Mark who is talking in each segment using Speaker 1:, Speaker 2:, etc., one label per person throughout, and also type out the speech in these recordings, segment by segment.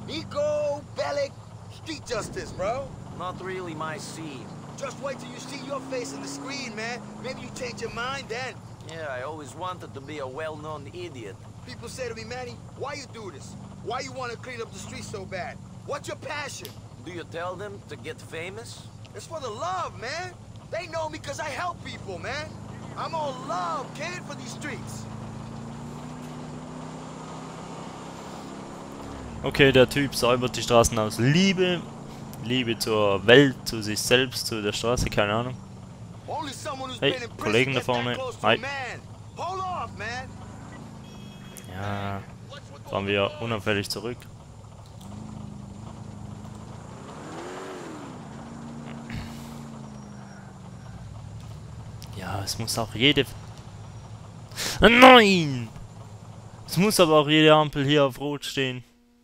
Speaker 1: Nico Bellic, street justice, bro.
Speaker 2: Not really my scene.
Speaker 1: Just wait till you see your face on the screen, man. Maybe you change your mind then.
Speaker 2: Yeah, I always wanted to be a well-known idiot.
Speaker 1: People say to me, Manny, why you do this? Why you want to clean up the streets so bad? What's your passion?
Speaker 2: Do you tell them to get famous?
Speaker 1: It's for the love, man. They know me because I help people, man. I'm all love, kid, for these streets.
Speaker 3: Okay, der Typ säubert die Straßen aus Liebe. Liebe zur Welt, zu sich selbst, zu der Straße, keine Ahnung. Hey, Kollegen da vorne. Hi. Ja, fahren wir unauffällig zurück. Ja, es muss auch jede... Nein! Es muss aber auch jede Ampel hier auf Rot stehen.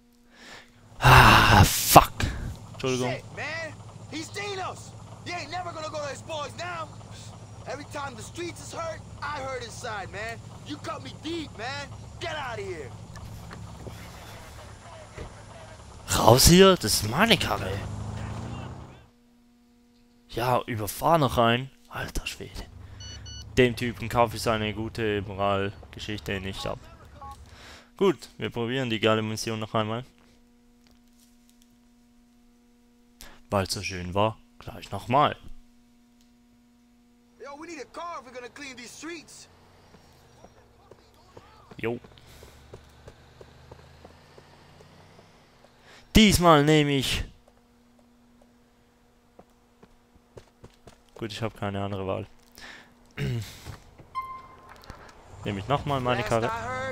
Speaker 3: Ah, fuck. Entschuldigung.
Speaker 1: Every time the streets is hurt, I hurt inside, man. You cut me deep, man. Get out of here.
Speaker 3: Raus hier, das ist meine Karre. Ja, überfahr noch rein. Alter Schwede. Dem Typen kaufe ich seine gute Moralgeschichte nicht ab. Gut, wir probieren die geile Mission noch einmal. Weil es so schön war, gleich nochmal. Jo. Diesmal nehme ich... Gut, ich habe keine andere Wahl. Nehme ich nochmal meine Karre.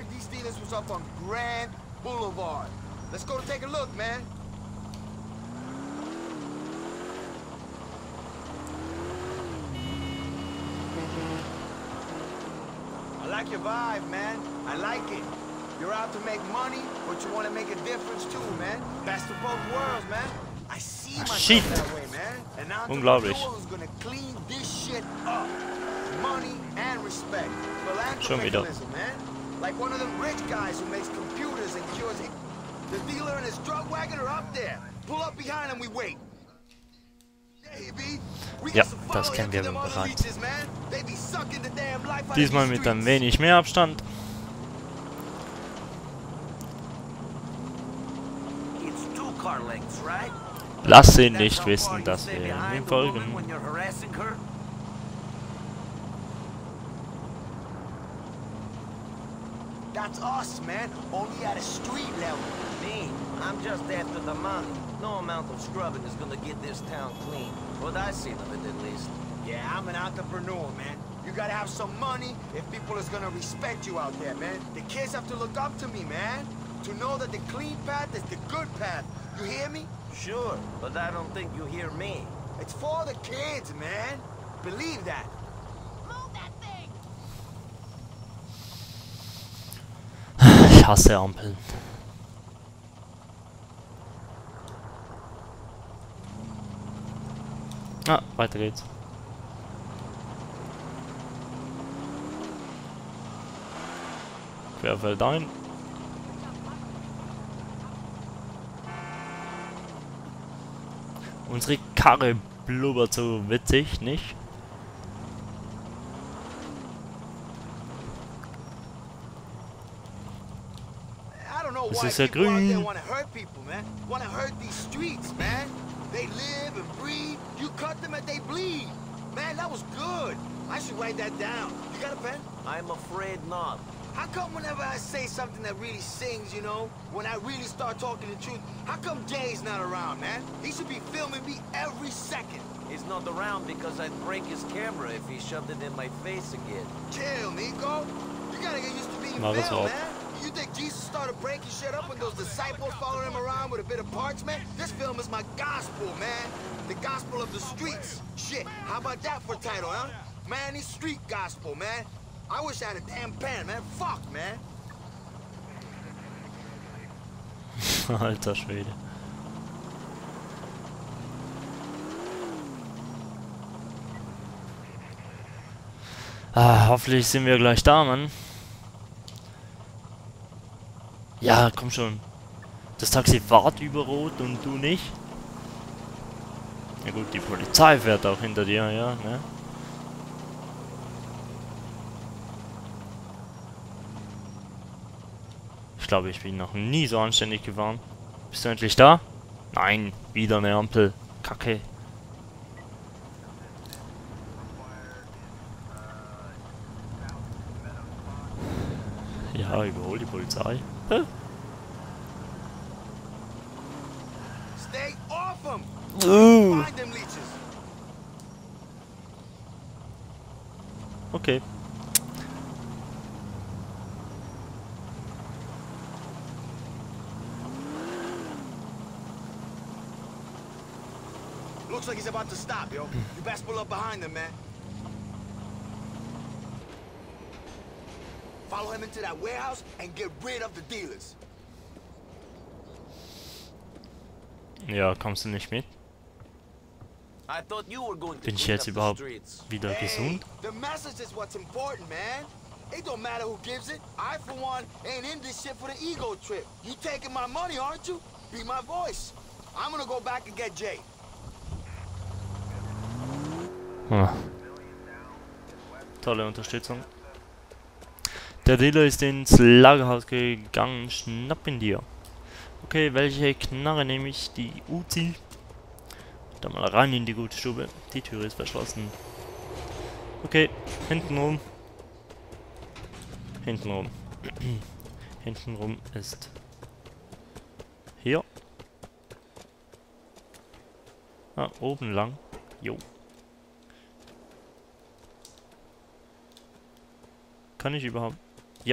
Speaker 1: I like your vibe, man. I like it. You're out to make money, but you want to make a difference too, man. Best of both worlds, man. I see myself that way, man. And now
Speaker 3: Unglaublich.
Speaker 1: is gonna clean this shit up. Money and respect.
Speaker 3: Schon wieder.
Speaker 1: Philanthropism, man. Like one of them rich guys who makes computers and cures it. The dealer and his drug wagon are up there. Pull up behind him, we wait.
Speaker 3: Ja, das kennen wir bereits. Diesmal mit ein wenig mehr Abstand. Lass ihn nicht wissen, dass wir ihm folgen.
Speaker 1: That's us, man. Only at a street level.
Speaker 2: Me, I'm just after the money. No amount of scrubbing is gonna get this town clean. What I seen of it, at least.
Speaker 1: Yeah, I'm an entrepreneur, man. You gotta have some money if people is gonna respect you out there, man. The kids have to look up to me, man. To know that the clean path is the good path. You hear me?
Speaker 2: Sure, but I don't think you hear me.
Speaker 1: It's for the kids, man. Believe that.
Speaker 3: Ich hasse Ampeln. Ah, weiter geht's. Querfeld ein. Unsere Karre blubbert so witzig, nicht? Es ist ja grün.
Speaker 1: They live and breathe. You cut them and they bleed. Man, that was good. I should write that down. You got a pen?
Speaker 2: I'm afraid not.
Speaker 1: How come whenever I say something that really sings, you know, when I really start talking the truth, how come Jay's not around, man? He should be filming me every second.
Speaker 2: He's not around because I'd break his camera if he shoved it in my face again.
Speaker 1: Chill, Nico. You gotta get used to being filmed, man. You think Jesus started breaking shit up when those disciples followed him around with a bit of parchment? This film is my gospel, man. The gospel of the streets. Shit, how about that for a title, huh? Manny Street Gospel, man. I wish I had a damn pen, man. Fuck, man.
Speaker 3: Alter Schwede. Ah, hoffentlich sind wir gleich da, Mann. Ja, komm schon. Das Taxi fährt über Rot und du nicht. Ja gut, die Polizei fährt auch hinter dir, ja, ne? Ich glaube, ich bin noch nie so anständig gefahren. Bist du endlich da? Nein, wieder eine Ampel. Kacke. Ja, überhol die Polizei. Hä?
Speaker 1: Stay off him. Find them leeches.
Speaker 3: Okay.
Speaker 1: Looks like he's about to stop, yo. You best pull up behind him, man. Follow him into that warehouse and get rid of the dealers.
Speaker 3: Ja, kommst du nicht mit?
Speaker 2: I thought you were going to
Speaker 3: Bin ich
Speaker 2: clean
Speaker 3: jetzt
Speaker 2: up the
Speaker 3: überhaupt
Speaker 2: streets.
Speaker 3: wieder gesund?
Speaker 1: The message is what's important, man. It don't matter who gives it. I, for one, ain't in this shit for the ego trip. You taking my money, aren't you? Be my voice. I'm gonna go back and get Jay.
Speaker 3: Ah. Tolle Unterstützung. Der Dealer ist ins Lagerhaus gegangen. Schnapp ihn dir. Okay, welche Knarre nehme ich? Die Uzi. Da mal rein in die gute Stube. Die Tür ist verschlossen. Okay, hintenrum. Hintenrum. Hintenrum ist hier. Ah, oben lang. Jo. Kann ich überhaupt? Ja.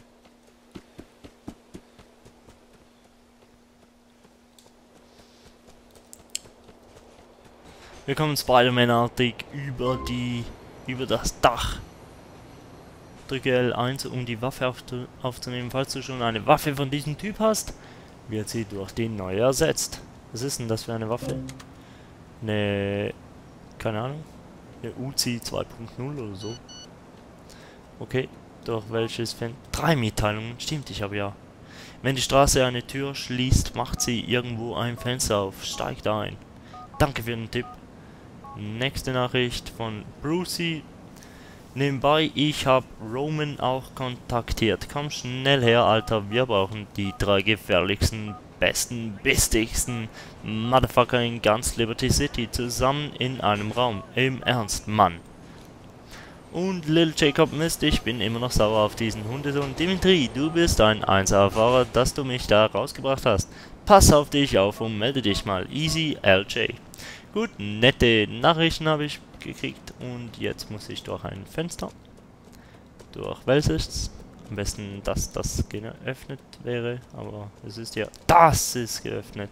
Speaker 3: Wir kommen Spider-Man-artig über das Dach. Drücke L1, um die Waffe aufzunehmen. Falls du schon eine Waffe von diesem Typ hast, wird sie durch die neue ersetzt. Was ist denn das für eine Waffe? Eine... keine Ahnung. Eine Uzi 2.0 oder so. Okay, durch welches Fenster? 3 Mitteilungen, stimmt, ich habe ja. Wenn die Straße eine Tür schließt, macht sie irgendwo ein Fenster auf. Steigt ein. Danke für den Tipp. Nächste Nachricht von Brucey. Nebenbei, ich habe Roman auch kontaktiert. Komm schnell her, Alter, wir brauchen die 3 gefährlichsten, besten, bistigsten Motherfucker in ganz Liberty City zusammen in einem Raum. Im Ernst, Mann. Und Lil Jacob Mist, ich bin immer noch sauer auf diesen Hundesohn. Dimitri, du bist ein 1A-Fahrer, dass du mich da rausgebracht hast. Pass auf dich auf und melde dich mal. Easy LJ. Gut, nette Nachrichten habe ich gekriegt und jetzt muss ich durch ein Fenster. Durch welches? Am besten, dass das geöffnet wäre, aber es ist ja... Das ist geöffnet.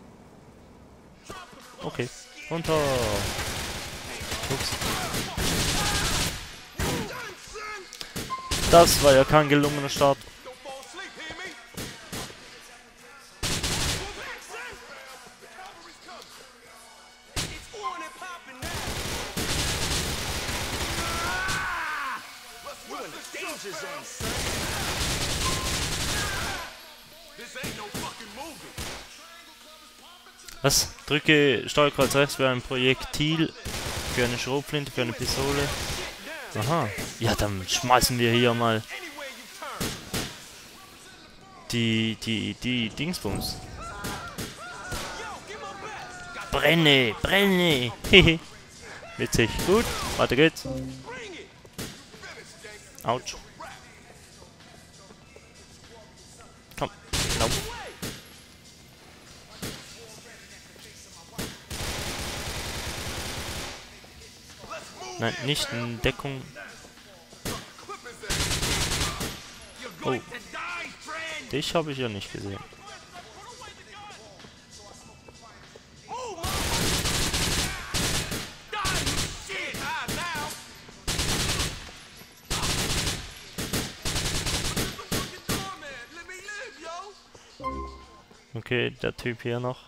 Speaker 3: Okay, runter. Ups. Das war ja kein gelungener Start. Was? Drücke Steuerkreuz rechts für ein Projektil, für eine Schrotflinte, für eine Pistole. Aha. Ja, dann schmeißen wir hier mal die Dingsbums. Brenne, brenne. Hehe. Witzig. Gut, weiter geht's. Autsch. Komm, lauf. Nein, nicht in Deckung. Oh. Dich habe ich ja nicht gesehen. Okay, der Typ hier noch.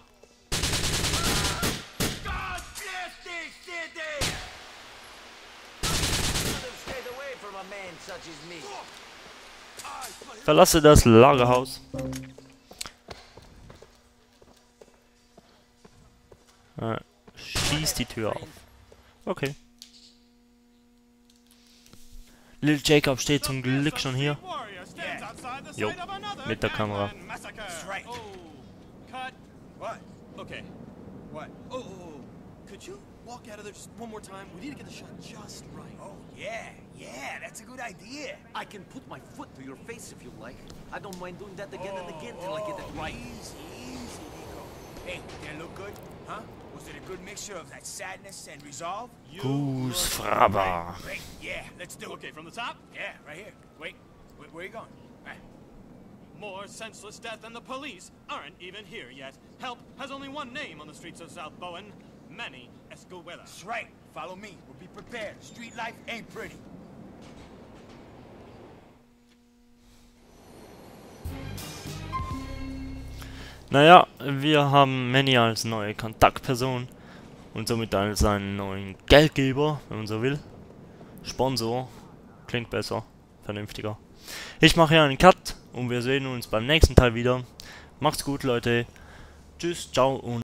Speaker 3: Verlasse das Lagerhaus. Schieß die Tür auf. Okay. Lil Jacob steht zum Glück schon hier. Jo, mit der Kamera.
Speaker 4: What? Okay. What? Oh, could you walk out of there just one more time? We need to get the shot just right.
Speaker 1: Oh, yeah, that's a good idea.
Speaker 2: I can put my foot to your face if you like. I don't mind doing that again and again till I get it right.
Speaker 1: Easy, Nico. Hey, did it look good? Huh? Was it a good mixture of that sadness and resolve?
Speaker 3: Goose Fraba.
Speaker 1: Great, yeah, let's do it.
Speaker 4: Okay, from the top?
Speaker 1: Yeah, right here. Wait, where are you going? Right.
Speaker 4: More senseless death than the police aren't even here yet. Help has only one name on the streets of South Bowen. Manny Escuela.
Speaker 1: That's right. Follow me. We'll be prepared. Street life ain't pretty.
Speaker 3: Naja, wir haben Manny als neue Kontaktperson und somit als einen neuen Geldgeber, wenn man so will. Sponsor. Klingt besser. Vernünftiger. Ich mache hier einen Cut und wir sehen uns beim nächsten Teil wieder. Macht's gut, Leute. Tschüss, ciao und